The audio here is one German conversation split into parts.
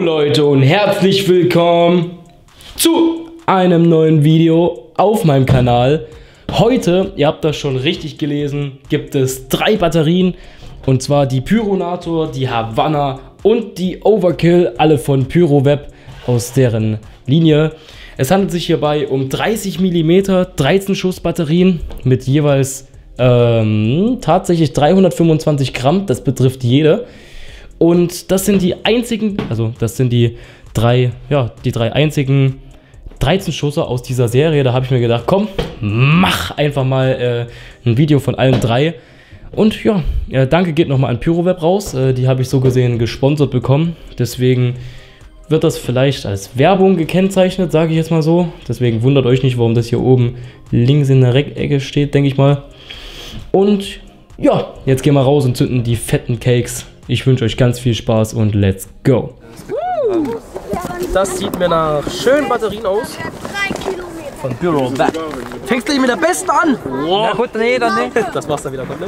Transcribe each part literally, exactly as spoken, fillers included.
Leute und herzlich willkommen zu einem neuen Video auf meinem Kanal. Heute, ihr habt das schon richtig gelesen, gibt es drei Batterien und zwar die Pyronator, die Havanna und die Overkill, alle von Pyroweb aus deren Linie. Es handelt sich hierbei um dreißig Millimeter dreizehn Schuss Batterien mit jeweils ähm, tatsächlich dreihundertfünfundzwanzig Gramm, das betrifft jede. Und das sind die einzigen, also das sind die drei, ja, die drei einzigen dreizehn Schusser aus dieser Serie. Da habe ich mir gedacht, komm, mach einfach mal äh, ein Video von allen drei. Und ja, äh, danke geht nochmal an Pyroweb raus. Äh, die habe ich so gesehen gesponsert bekommen. Deswegen wird das vielleicht als Werbung gekennzeichnet, sage ich jetzt mal so. Deswegen wundert euch nicht, warum das hier oben links in der Rececke steht, denke ich mal. Und ja, jetzt gehen wir raus und zünden die fetten Cakes. Ich wünsche euch ganz viel Spaß und let's go. Das sieht mir nach schönen Batterien aus. Von Pyroweb. Fängst du nicht mit der besten an? Wow. Na gut, nee, dann nicht. Das machst du wieder komplett.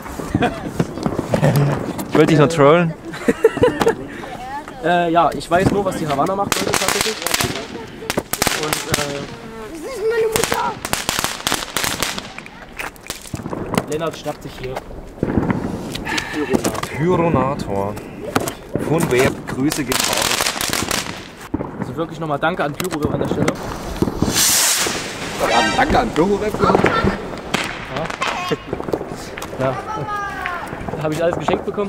Ich wollte dich noch trollen. äh, ja, ich weiß nur, was die Havanna macht heute tatsächlich. Und äh, das ist meine Mutter. Lennart schnappt sich hier Pyronator. Von Web, Grüße gehen raus. Also wirklich nochmal danke an Pyroweb an der Stelle. Ja, danke an Pyroweb. Ja. Da habe ich alles geschenkt bekommen.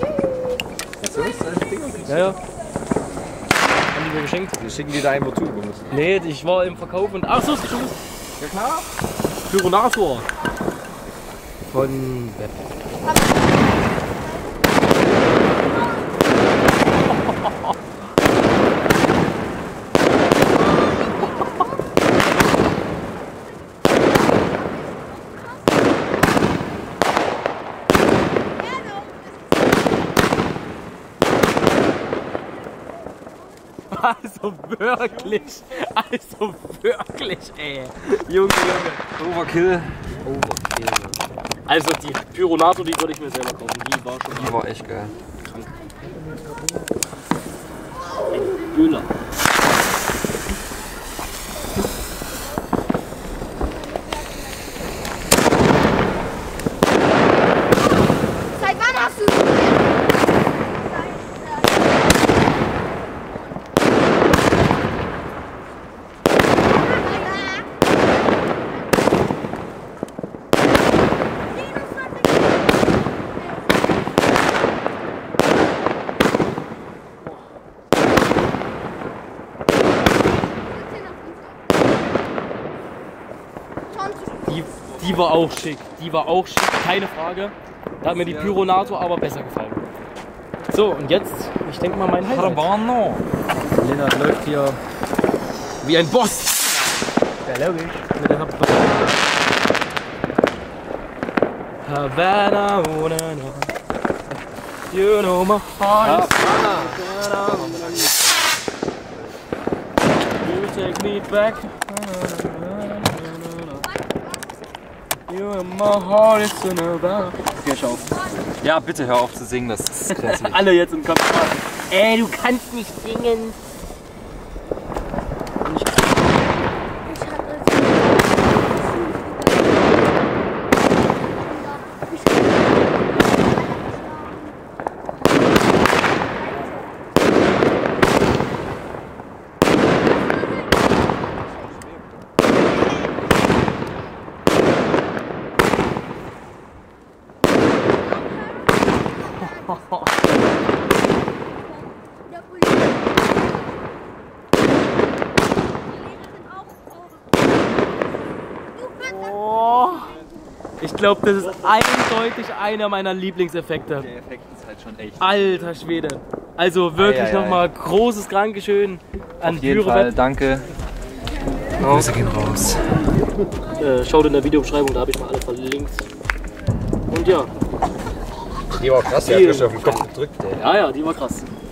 Ja, ja. Haben die mir geschenkt. Wir schicken dir da irgendwo zu. Nee, ich war im Verkauf und. Ach so, ist schon. Ja klar. Pyronator. Von Web. Also wirklich, also wirklich, ey. Junge, Junge. Overkill. Overkill. Also die Pyronator, die würde ich mir selber kaufen. Die war schon. Die war echt geil. Krank. Ein Böller. Seit wann hast du so? Die, die war auch schick, die war auch schick, keine Frage. Da hat mir die Pyronator aber besser gefallen. So, und jetzt, ich denke mal mein Highlight. Havanna. Lennart läuft hier wie ein Boss. Ja, logisch. Mit der Havanna. Havana, oh, na, na. You know my heart is Havana. You take me back. You and my heart is in Havana. Okay, schau auf. Ja, bitte hör auf zu singen, das ist grässlich. Alle jetzt im Kopf. Ey, du kannst nicht singen. Oh, ich glaube, das ist eindeutig einer meiner Lieblingseffekte. Der Effekt ist halt schon echt. Alter Schwede. Also wirklich nochmal großes Dankeschön an Auf jeden Fall, Pyroweb. danke. Grüße gehen raus. Äh, schaut in der Videobeschreibung, da habe ich mal alle verlinkt. Und ja. Die war krass, die hat mich auf den Kopf gedrückt, ey. Ja, ja, die war krass.